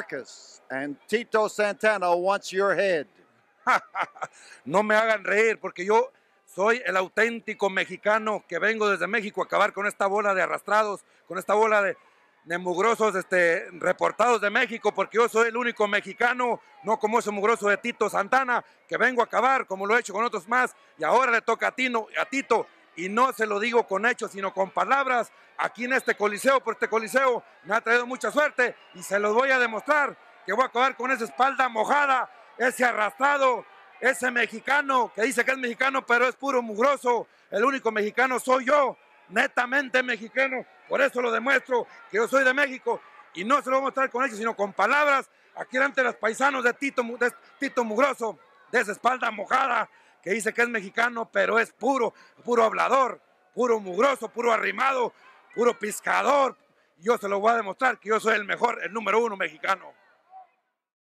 Marcus, and Tito Santana wants your head. No me hagan reír, porque yo soy el auténtico mexicano que vengo desde México a acabar con esta bola de arrastrados, con esta bola de mugrosos reportados de México, porque yo soy el único mexicano, no como ese mugroso de Tito Santana, que vengo a acabar como lo he hecho con otros más, y ahora le toca a Tito, y no se lo digo con hechos, sino con palabras, aquí en este coliseo, por este coliseo me ha traído mucha suerte, y se los voy a demostrar, que voy a acabar con esa espalda mojada, ese arrastrado, ese mexicano que dice que es mexicano, pero es puro mugroso. El único mexicano soy yo, netamente mexicano. Por eso lo demuestro, que yo soy de México. Y no se lo voy a mostrar con hechos, sino con palabras. Aquí delante de los paisanos de Tito Mugroso, de esa espalda mojada, que dice que es mexicano, pero es puro hablador, puro mugroso, puro arrimado, puro pescador. Yo se lo voy a demostrar que yo soy el mejor, el número 1 mexicano.